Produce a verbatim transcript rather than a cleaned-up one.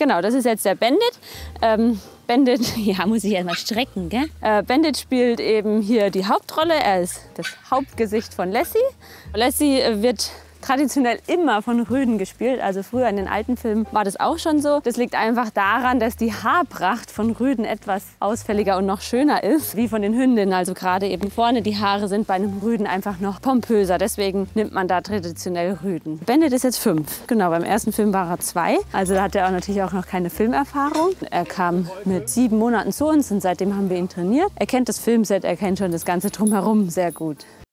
Genau, das ist jetzt der Bandit. Ähm, Bandit, ja, muss ich erstmal strecken, gell? Äh, Bandit spielt eben hier die Hauptrolle. Er ist das Hauptgesicht von Lassie. Lassie wird traditionell immer von Rüden gespielt. Also früher in den alten Filmen war das auch schon so. Das liegt einfach daran, dass die Haarpracht von Rüden etwas ausfälliger und noch schöner ist, wie von den Hündinnen. Also gerade eben vorne die Haare sind bei einem Rüden einfach noch pompöser. Deswegen nimmt man da traditionell Rüden. Bandit ist jetzt fünf. Genau, beim ersten Film war er zwei. Also da hat er auch natürlich auch noch keine Filmerfahrung. Er kam mit sieben Monaten zu uns und seitdem haben wir ihn trainiert. Er kennt das Filmset, er kennt schon das Ganze drumherum sehr gut.